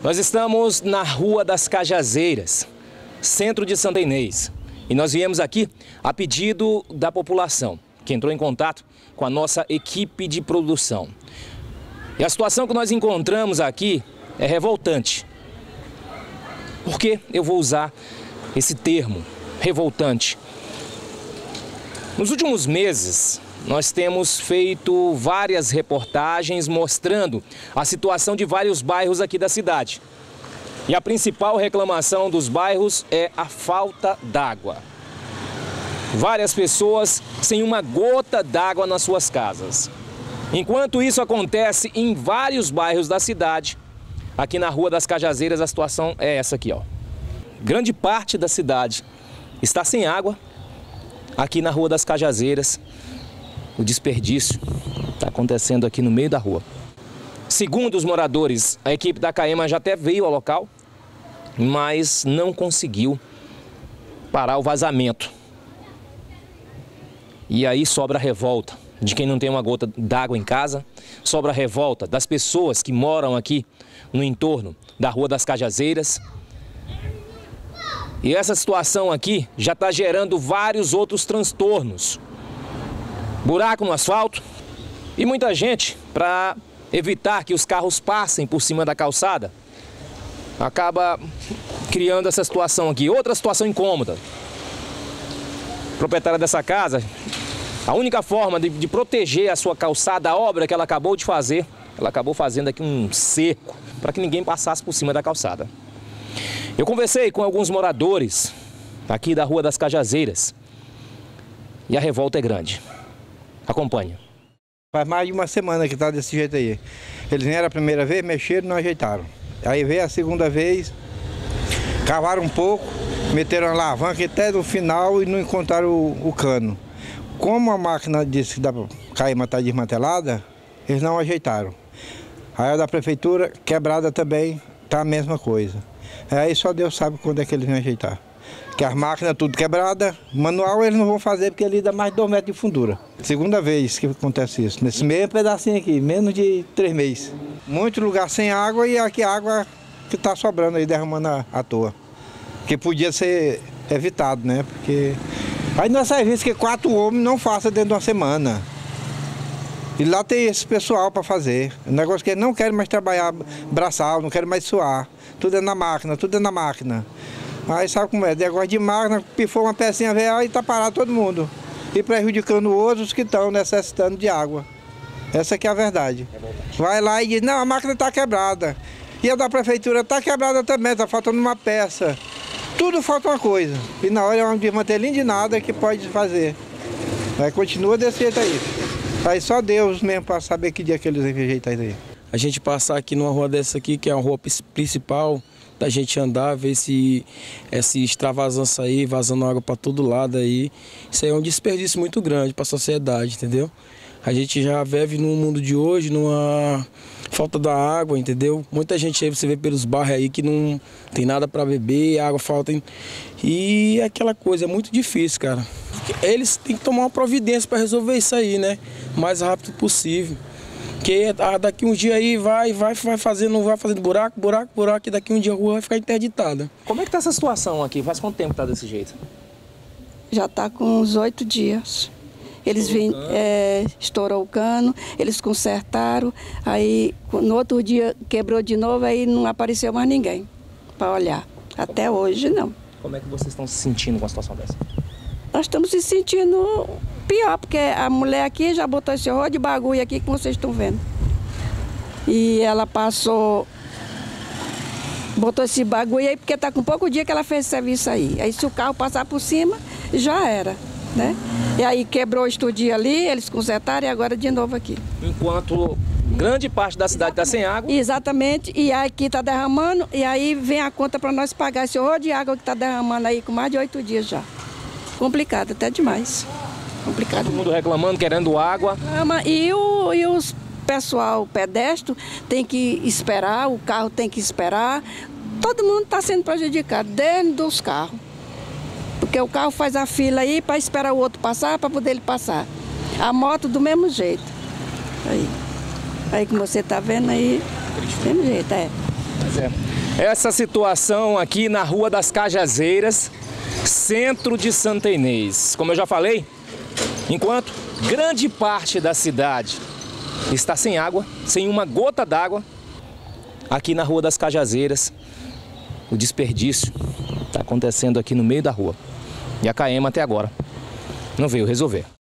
Nós estamos na Rua das Cajazeiras, centro de Santa Inês. E nós viemos aqui a pedido da população, que entrou em contato com a nossa equipe de produção. E a situação que nós encontramos aqui é revoltante. Por que eu vou usar esse termo, revoltante? Nos últimos meses, nós temos feito várias reportagens mostrando a situação de vários bairros aqui da cidade. E a principal reclamação dos bairros é a falta d'água. Várias pessoas sem uma gota d'água nas suas casas. Enquanto isso acontece em vários bairros da cidade, aqui na Rua das Cajazeiras a situação é essa aqui, ó. Grande parte da cidade está sem água. Aqui na Rua das Cajazeiras, o desperdício está acontecendo aqui no meio da rua. Segundo os moradores, a equipe da CAEMA já até veio ao local, mas não conseguiu parar o vazamento. E aí sobra a revolta de quem não tem uma gota d'água em casa, sobra a revolta das pessoas que moram aqui no entorno da Rua das Cajazeiras. E essa situação aqui já está gerando vários outros transtornos. Buraco no asfalto e muita gente, para evitar que os carros passem por cima da calçada, acaba criando essa situação aqui. Outra situação incômoda. A proprietária dessa casa, a única forma de proteger a sua calçada, a obra que ela acabou de fazer, ela acabou fazendo aqui um cerco para que ninguém passasse por cima da calçada. Eu conversei com alguns moradores aqui da Rua das Cajazeiras e a revolta é grande. Acompanha. Faz mais de uma semana que está desse jeito aí. Eles vieram a primeira vez, mexeram e não ajeitaram. Aí veio a segunda vez, cavaram um pouco, meteram a alavanca até no final e não encontraram o cano. Como a máquina disse que da CAEMA está desmantelada, eles não ajeitaram. Aí a da prefeitura, quebrada também, está a mesma coisa. Aí só Deus sabe quando é que eles vão ajeitar. Que as máquinas tudo quebrada, manual eles não vão fazer porque ele dá mais de 2 metros de fundura. Segunda vez que acontece isso, nesse mesmo pedacinho aqui, menos de 3 meses. Muito lugar sem água e aqui a água que está sobrando aí, derramando à toa. Que podia ser evitado, né? Porque aí não é serviço que 4 homens não façam dentro de uma semana. E lá tem esse pessoal para fazer. O negócio que eles não querem mais trabalhar braçal, não querem mais suar. Tudo é na máquina, tudo é na máquina. Aí sabe como é, negócio de máquina, pifou uma pecinha real e está parado todo mundo. E prejudicando outros que estão necessitando de água. Essa que é a verdade. Vai lá e diz, não, a máquina está quebrada. E a da prefeitura está quebrada também, está faltando uma peça. Tudo falta uma coisa. E na hora é um desmantelinho de nada que pode fazer. Aí continua desse jeito aí. Aí só Deus mesmo para saber que dia que eles vão ajeitar isso aí. A gente passar aqui numa rua dessa aqui, que é a rua principal, da gente andar, ver esse extravasância aí, vazando água para todo lado aí. Isso aí é um desperdício muito grande para a sociedade, entendeu? A gente já vive no mundo de hoje, numa falta da água, entendeu? Muita gente aí, você vê pelos bairros aí que não tem nada para beber, água falta. E é aquela coisa, é muito difícil, cara. Eles têm que tomar uma providência para resolver isso aí, né? O mais rápido possível. Porque daqui um dia aí vai fazendo buraco, e daqui um dia a rua vai ficar interditada. Como é que tá essa situação aqui? Faz quanto tempo que tá desse jeito? Já está com uns 8 dias. Eles estourou o cano, eles consertaram, aí no outro dia quebrou de novo, aí não apareceu mais ninguém para olhar. Até hoje não. Como é que vocês estão se sentindo com a situação dessa? Nós estamos se sentindo pior, porque a mulher aqui já botou esse horror de bagulho aqui que vocês estão vendo. E ela botou esse bagulho aí porque está com pouco dia que ela fez esse serviço aí. Aí se o carro passar por cima, já era, né? E aí quebrou o estúdio ali, eles consertaram e agora de novo aqui. Enquanto grande parte da cidade está sem água. Exatamente, e aqui está derramando, e aí vem a conta para nós pagar esse horror de água que está derramando aí com mais de 8 dias já. Complicado, até demais. Complicado. Todo mundo reclamando, querendo água. E os pessoal pedestre tem que esperar, o carro tem que esperar. Todo mundo está sendo prejudicado, dentro dos carros. Porque o carro faz a fila aí para esperar o outro passar, para poder ele passar. A moto do mesmo jeito. Aí como você está vendo aí, do mesmo jeito, é. Pois é. Essa situação aqui na Rua das Cajazeiras, centro de Santa Inês. Como eu já falei, enquanto grande parte da cidade está sem água, sem uma gota d'água, aqui na Rua das Cajazeiras, o desperdício está acontecendo aqui no meio da rua. E a CAEMA até agora não veio resolver.